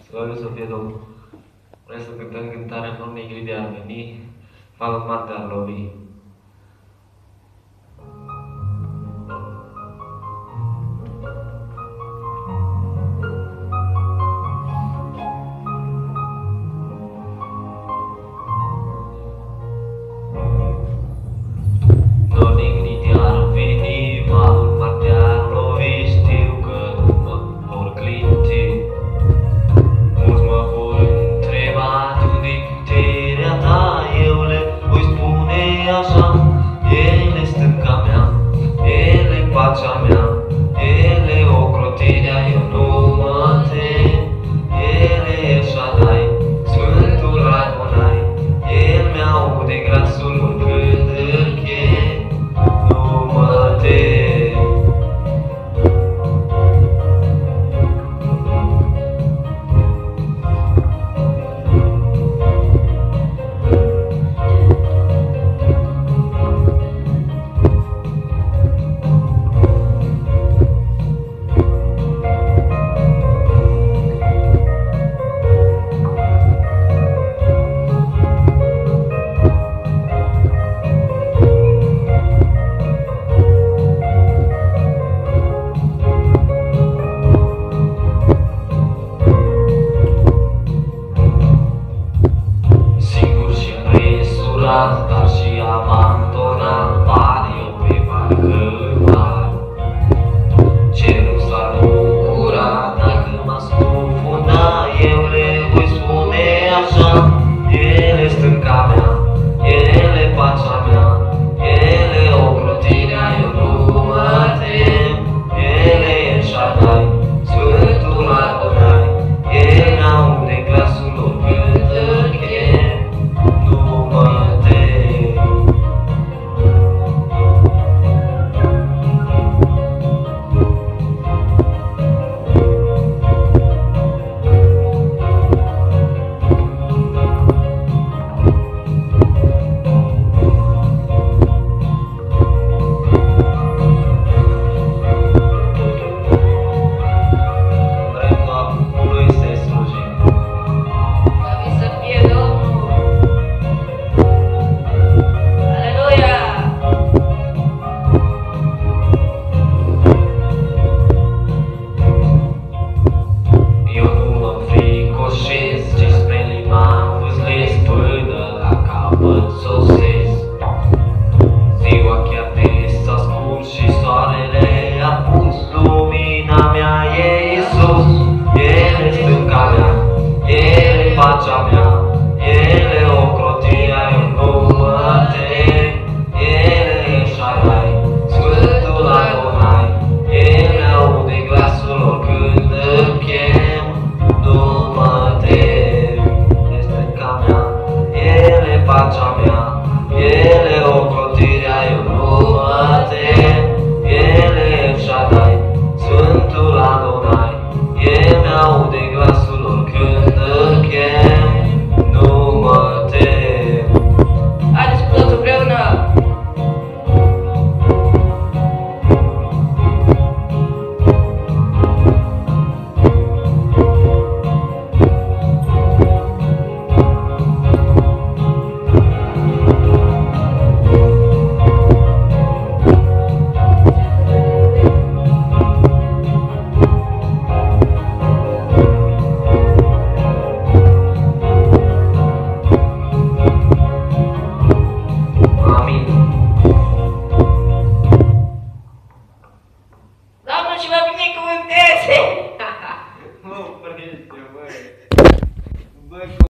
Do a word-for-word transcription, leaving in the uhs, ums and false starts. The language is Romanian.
Slăvit să fie Domnul. Vrem să cântăm cântarea Domnului Gride ar veni, fală Marte ar lovi. El e stânca mea, El e pacea mea, El e ocrotirea, eu nu mă tem. El e El Shaddai, Sfântul Adonai, El mi-aude glasul oricând îl chem, nu mă tem. Dar și abandonat, pare eu pe parcă în mar. Cerul s-ar bucura dacă m-a scufunda, eu le voi spune așa: El e stânca mea, El e pacea mea, El e ocrotirea, eu nu mă tem. El e El Shaddai, Sfântul Adonai, El mi-aude glasul oricând îl chem, nu mă tem. Pacea mea, El e ocrotirea, eu nu mă tem. El e El Shaddai, Sfântul Adonai, El mi-aude glasul oricând îl chem, nu mă tem. E stânca mea, El e pacea mea, El e ocrotirea, eu nu mă tem. El e El Shaddai, Sfântul Adonai, El mi-aude glasul oricând îl chem, nu mă tem. Haideți cu toți împreună! Și vă binecuvânteze! Nu, părinte, băi! Băi!